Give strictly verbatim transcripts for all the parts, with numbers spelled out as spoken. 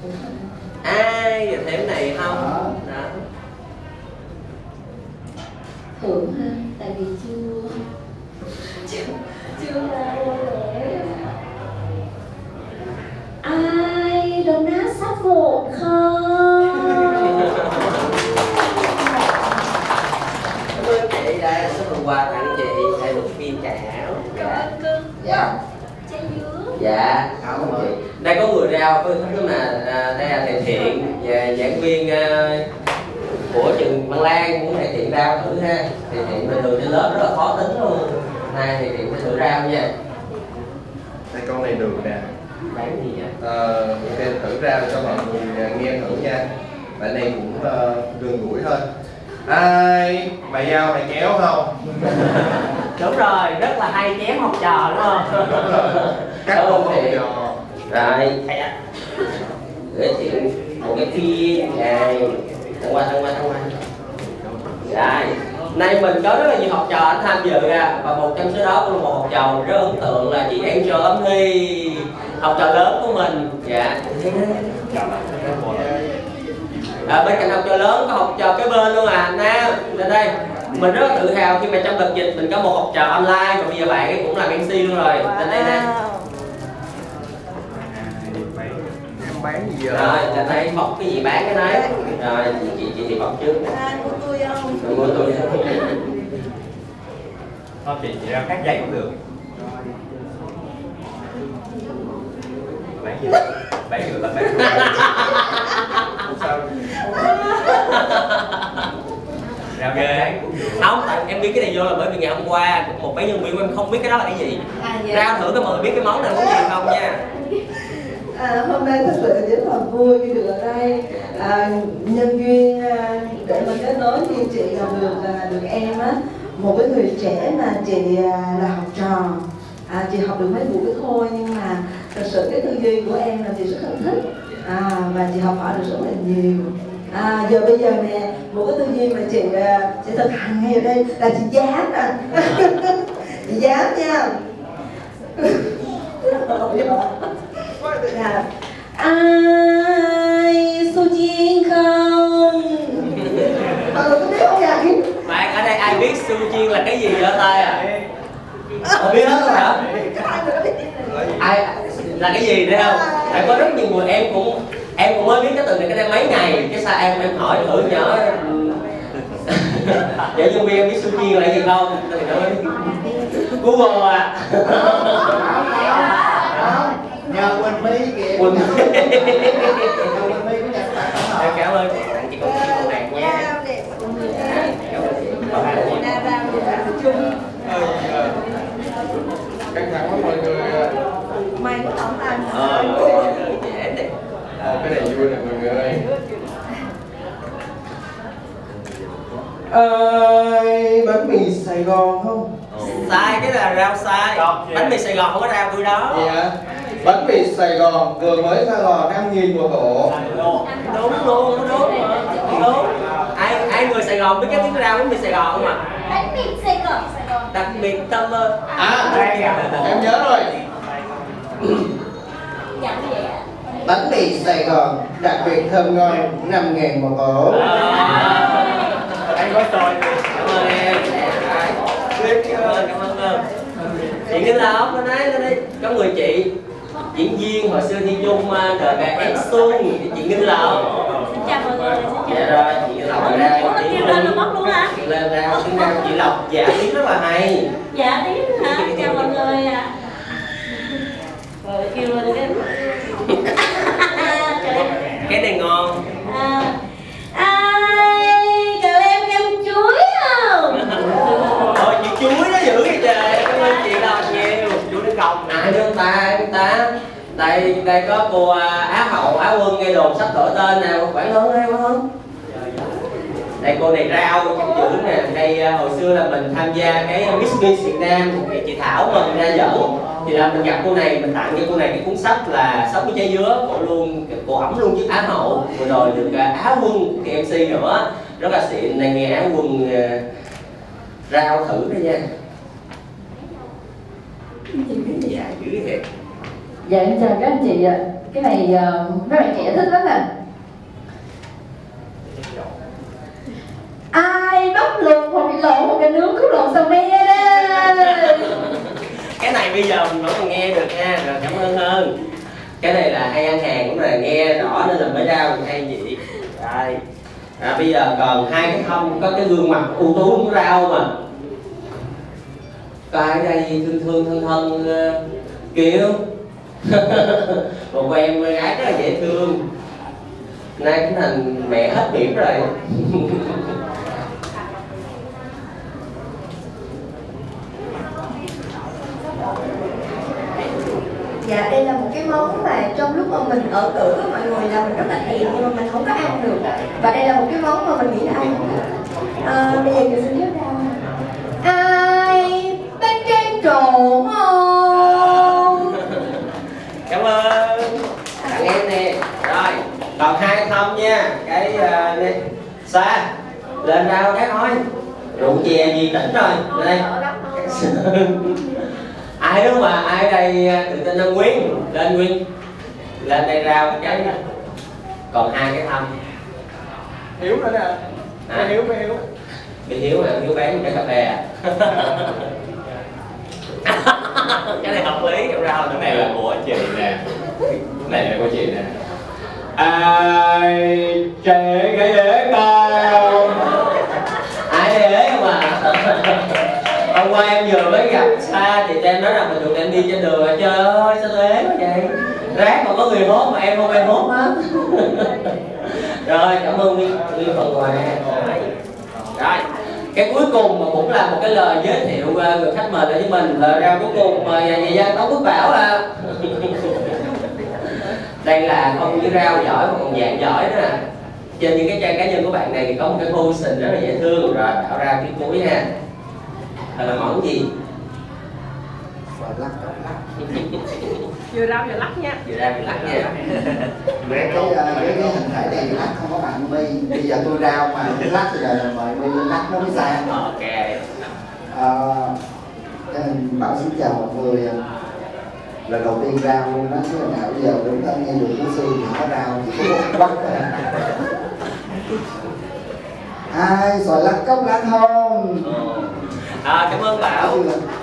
Ai giờ thêm này không? Đó. Thưởng ha, tại vì chưa chưa chưa ra lễ. Ai đồng nát sát vụn không? Cảm ơn chị, đây là số phần quà tặng chị, đây một viên trà áo. Dạ. Dạ. Chai dứa. Dạ, không chị. Đây có người rao, có thứ mà à, đây là thầy Thiện và giảng viên à, của trường Văn Lan muốn thầy Thiện rao thử ha. Thầy Thiện bình thường trên lớp rất là khó tính luôn. Nay thầy Thiện sẽ thử rao nha. Đây con này được nè. Bán gì vậy? Ờ, ok, thử ra cho mọi người nghe thử nha. Bạn này cũng uh, gần gũi thôi. Ai mày dao mày kéo không? Đúng rồi, rất là hay chém học trò đúng không? Cắt một học trò. Rồi, giới thiệu một cái phim này. Thăng qua, thăng qua, thăng qua. Rồi, nay mình có rất là nhiều học trò anh tham dự ra. Và một trong số đó cũng là một học trò rất ấn tượng là chị Angel Âm Thi, học trò lớn của mình. Dạ. À, bên cạnh học trò lớn có học trò kế bên luôn à Nam. Lên đây, mình rất là tự hào khi mà trong đợt dịch mình có một học trò online và bây giờ bạn ấy cũng làm em xê luôn rồi. Lên đây nè. Em bán gì vậy? Rồi, lên đây bọc cái gì bán cái đấy. Rồi, chị chị chị thì bọc trước. Ai mua tôi không? Rồi mua tôi. Thôi chị chị ra cắt giấy cũng được. Bán gì? Bán được là bán được. Sao? Ra ghê cũng được. Không, tại em biết cái này vô là bởi vì ngày hôm qua một mấy nhân viên của em không biết cái đó là cái gì. À, dạ. Rao thử cho mọi người biết cái món này món gì không nha. À, hôm nay thật sự rất là vui khi được ở đây. À, nhân duyên à, để mà kết nối thì chị gặp được à, được em á, một cái người trẻ mà chị à, là học trò. À, chị học được mấy buổi thôi nhưng mà thật sự cái tư duy của em là chị rất là thích. À, và chị học hỏi được rất là nhiều. À, giờ bây giờ nè, một cái tư duy mà chị à, chị thực hành ngay ở đây là chị dám nè. Chị dám nha. Dạ. Ai Su Chiên không? Mọi người có biết không vậy? Bạn ở đây ai biết Su Chiên là cái gì ở tay à? Không biết hết rồi hả? Ai là cái gì đấy không? Tại có rất nhiều người em cũng em cũng mới biết cái từ này cái đây mấy ngày cái sao em em hỏi thử nhỏ vậy nhân viên em biết Su Chiên là gì không? Thì nó mới Google à. Nhờ Quỳnh My kìa. Quỳnh My. Quỳnh My của nhà các bạn tổng hợp. Em cảm ơn chị con chị con nàng nha. Căng thẳng lắm mọi người. Mày có tổng làm Ờ, dễ đi. Ờ, cái này vui nè mọi người. Ai bánh mì Sài Gòn không? Sai, cái là rau sai. Bánh mì Sài Gòn không có rau tôi đó. Dạ. Bánh mì Sài Gòn vừa mới pha lò năm nghìn một ổ. Đúng luôn, đúng đúng. Ai ai người Sài Gòn biết cái tiếng rau bánh mì Sài Gòn không ạ? Bánh mì Sài Gòn, Sài Gòn. Đặc biệt tâm ơn. À, em nhớ rồi. Dặn vậy ạ. Bánh mì Sài Gòn đặc biệt thơm ngon năm nghìn một ổ. Anh có tôi. Cảm ơn em. Cảm ơn, cảm ơn ơn. Chị Kinh Lộc lên đấy, lên đây. Có người chị diễn viên hồi xưa thi chung đợt em Xuân, chị Kinh Lộc. Xin chào mọi người. Dạ rồi, chị Kinh Lộc ra. Ủa, kêu lên là mất luôn hả? Lên ra, tiếng ra chị Lộc dạ tiếng rất là hay. Dạ tiếng hả? Chào mọi người ạ. Rồi kêu lên cái Cái này ngon. à, ai cà lem kem chuối không? Thôi chị chuối nó dữ vậy trời. Cảm ơn chị Lộc nhiều. Chuối nó không. Ai nữa ta, ai ta. Đây đây có cô Á hậu, Á quân nghe đồn sắp đổi tên nào. Quản hơn đây quản hơn. Đây cô này rau trong chữ nè. Đây hồi xưa là mình tham gia cái Miss Miss Việt Nam thì chị Thảo mình ra dẫn. Thì là mình gặp cô này, mình tặng cho cô này cái cuốn sách là Sống với trái dứa. Cô luôn, cô ẩm luôn chiếc Á hậu. Vừa rồi được Á quân cái em xê nữa. Rất là xịn. Này nghe Á quân rau thử đây nha. Dạ dữ thiệt. Dạ em chào các anh chị ạ. Cái này uh, mấy bạn trẻ thích lắm nè. Ai bóc lùn hoặc bị lộn hoặc cái nướng khúc lộn sao me đây. Cái này bây giờ mình vẫn còn nghe được nha, rồi cảm ơn hơn. Cái này là hay ăn hàng cũng là nghe rõ nên là mới ra mình hay vậy. Rồi. À, bây giờ còn hai cái thông có cái gương mặt ưu tú của rau mà. Có ai ở đây thương thương thân thân uh, kiểu một cô em gái rất là dễ thương, nay cũng thành mẹ hết điểm rồi. Dạ đây là một cái món mà trong lúc mà mình ở cữ mọi người là mình rất là thèm nhưng mà mình không có ăn được. Và đây là một cái món mà mình nghĩ là ai cũng thích. À, bây giờ mình xin giới ra. Ai bánh tráng trộn không? Cảm ơn tặng em nè. Rồi còn hai thông nha. Cái uh, này xa lên rau cái thôi. Rượu chè gì tỉnh rồi đây. Ai đó mà ai đây tự tin lên Nguyên, lên Nguyên lên đây rau cái còn hai cái thông. Hiếu nữa nè. À. Hiếu với Hiếu. Bị Hiếu mà Hiếu bán cái cà phê à. Cái này hợp lý, rau rau cái này là của chị nè. Cái này là của chị nè. Ai trẻ cái dễ cao. Ai để không à. Hôm qua em vừa mới gặp Sa thì em nói rằng mình được em đi trên đường rồi. Trời ơi sao ế quá vậy. Rác mà có người hốt mà em không em hốt hết. Rồi cảm ơn Nguyên Nguyên phần quà. Rồi cái cuối cùng mà cũng là một cái lời giới thiệu người khách mời lại với mình, lời rau cuối cùng mời nhà dân Tống Quốc Bảo à. Đây là không chỉ rau giỏi mà còn dạng giỏi nữa nè. Trên những cái trang cá nhân của bạn này thì có một cái emotion rất là dễ thương. Rồi Bảo ra phía cuối nha. Đây là món gì? Vừa rau vừa lắc nha. Vừa rau vừa lắc nha. Cái, cái, cái, cái hình thể này lắc không có bạn My. Bây giờ tôi rau mà lắc thì là mời My lắc nó mới sang. Ok. À, Bảo xin chào mọi người. Lần đầu tiên rau nó chứ là nào bây giờ đúng thân nghe được cái xương thì có rau chỉ có một quắc thôi. Ai xoài lắc cốc lắc không? À, cảm ơn Bảo.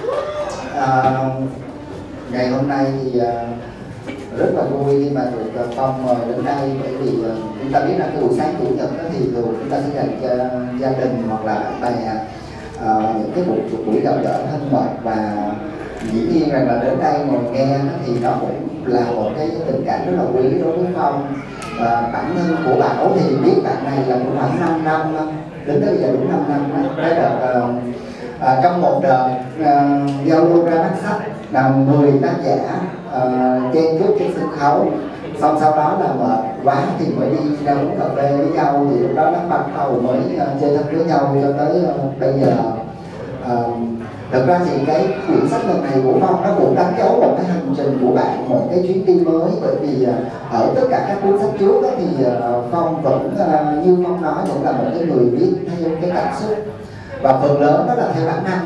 À, ngày hôm nay thì uh, rất là vui khi mà được uh, Phong mời đến đây, bởi vì uh, chúng ta biết là cái buổi sáng chủ nhật đó thì thường chúng ta sẽ dành cho gia đình hoặc là bạn bè uh, những cái buổi buổi gặp gỡ thân mật, và dĩ nhiên rằng là đến đây ngồi nghe đó, thì nó cũng là một cái tình cảm rất là quý đối với Phong. Và bản thân của Bảo thì biết bạn này là cũng khoảng năm năm, đến tới bây giờ đúng năm năm đó. Cái đợt uh, À, trong một đợt uh, giao lưu ra mắt sách là mười tác giả uh, chen chúc trên sân khấu, xong sau đó là mệt quá thì mới đi ra uống cà phê với nhau, thì lúc đó nó bắt đầu mới uh, chơi thân với nhau cho tới uh, bây giờ. Uh, thực ra thì cái quyển sách lần này của Phong nó cũng đánh dấu một cái hành trình của bạn, một cái chuyến đi mới, bởi vì uh, ở tất cả các cuốn sách trước đó, thì uh, Phong vẫn uh, như Phong nói vẫn là một cái người viết theo cái cảm xúc, và phần lớn đó là theo bản năng.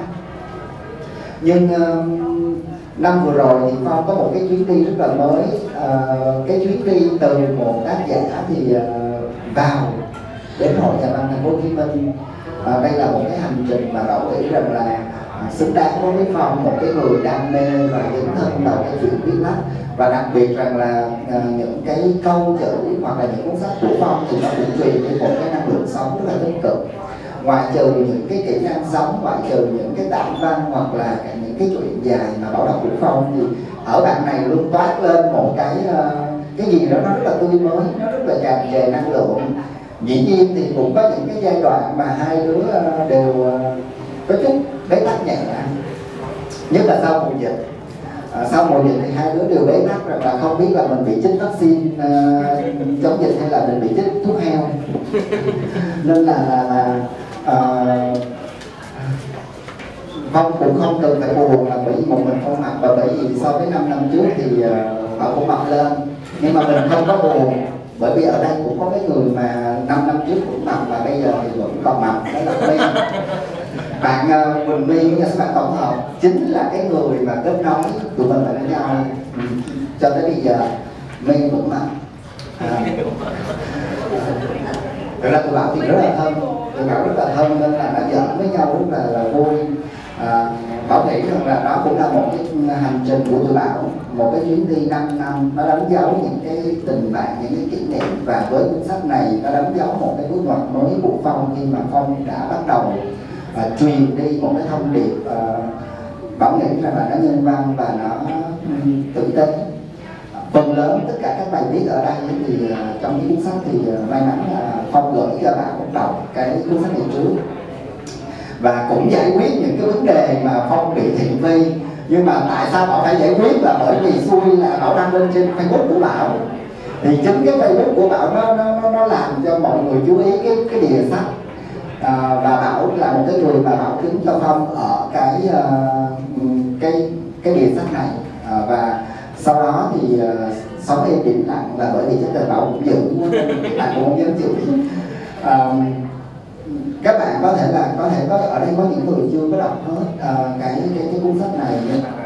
Nhưng uh, năm vừa rồi thì Phong có một cái chuyến đi rất là mới. Uh, cái chuyến đi từ một tác giả thì uh, vào đến Hội Nhà văn Thành phố Hồ Chí Minh. Uh, đây là một cái hành trình mà Bảo nghĩ rằng là uh, xứng đáng đối với Phong, một cái người đam mê và dấn thân vào cái chuyện viết lách. Và đặc biệt rằng là uh, những cái câu chữ hoặc là những cuốn sách của Phong thì nó cũng truyền đi một cái năng lượng sống rất là tích cực. Ngoại trừ những cái kỹ năng sống, ngoại trừ những cái tản văn hoặc là những cái chuyện dài mà Bảo đọc của Phong, thì ở bạn này luôn toát lên một cái cái gì đó nó rất là tươi mới, nó rất là tràn trề năng lượng. Dĩ nhiên thì cũng có những cái giai đoạn mà hai đứa đều có chút bế tắc nhẹ, nhất là sau mùa dịch. À, sau mùa dịch thì hai đứa đều bế tắc rằng là không biết là mình bị chích vaccine uh, chống dịch hay là mình bị chích thuốc heo. Nên là, là, là uh, Phong cũng không cần phải buồn là bởi vì một mình Phong mặc, và bởi vì so với năm năm trước thì uh, họ cũng mập lên, nhưng mà mình không có buồn, bởi vì ở đây cũng có cái người mà năm năm trước cũng mập và bây giờ thì vẫn còn mập, đó là My. Bạn uh, Quỳnh My với các bạn tổng hợp chính là cái người mà kết nối tụi mình lại với nhau. cho tới bây giờ mê cũng mà à, thực ra tụi Bảo thì rất là thân, tụi Bảo rất là thân nên là nó giỡn với nhau rất là, là vui. À, Bảo nghĩ rằng là đó cũng là một cái hành trình của tụi Bảo, một cái chuyến đi năm năm, nó đánh dấu những cái tình bạn, những cái kỷ niệm, và với cuốn sách này nó đánh dấu một cái bước ngoặt mới của Phong khi mà Phong đã bắt đầu và truyền đi một cái thông điệp. uh, Bảo nghĩ rằng là nó nhân văn và nó um, tử tế. Phần lớn tất cả các bài viết ở đây thì uh, trong cái cuốn sách thì uh, may mắn là Phong gửi cho Bảo đọc cái cuốn sách này trước, và cũng giải quyết những cái vấn đề mà Phong bị thị phi. Nhưng mà tại sao Bảo phải giải quyết là bởi vì xui là Bảo đăng lên trên Facebook của Bảo, thì chính cái Facebook của Bảo nó nó nó làm cho mọi người chú ý cái cái bìa sách. À, và Bảo là một cái người mà Bảo kính cho Phong ở cái uh, cái cái bìa sách này. À, và sau đó thì uh, sống im im lặng là bởi vì chắc là Bảo cũng giữ bạn cũng không dám chịu. Uh, các bạn có thể là có thể có ở đây có những người chưa có đọc hết uh, cái cái cái cuốn sách này, nhưng mà